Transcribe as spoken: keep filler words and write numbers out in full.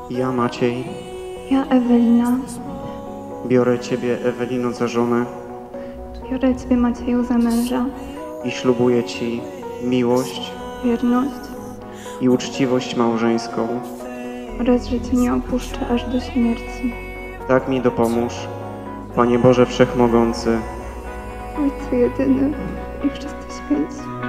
Ja, Maciej, Ja, Ewelina, biorę Ciebie, Ewelino, za żonę biorę Ciebie, Macieju, za męża, i ślubuję Ci miłość wierność i uczciwość małżeńską. oraz, że Cię nie opuszczę aż do śmierci. Tak mi dopomóż, Panie Boże Wszechmogący. Ojcu jedyny i wszyscy święci.